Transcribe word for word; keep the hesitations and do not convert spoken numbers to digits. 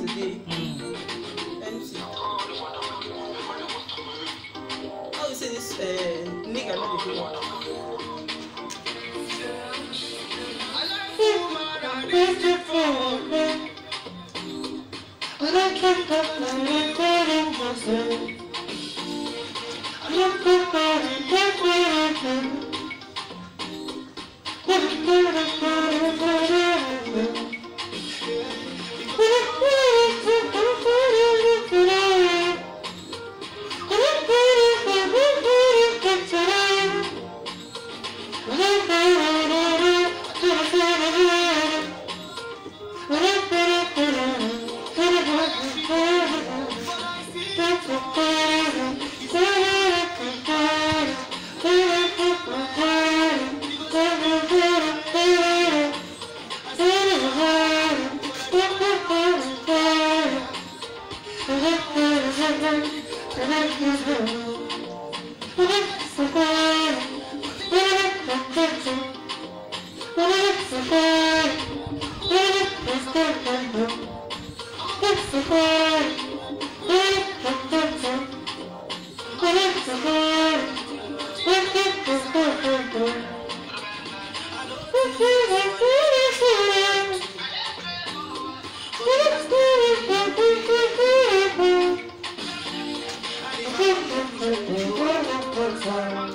today. Mm. Let me see. How you say this uh, nigga not the one? I like woman and beautiful. But I can't help recording myself. I don't prefer it, can't wait it. Sorry.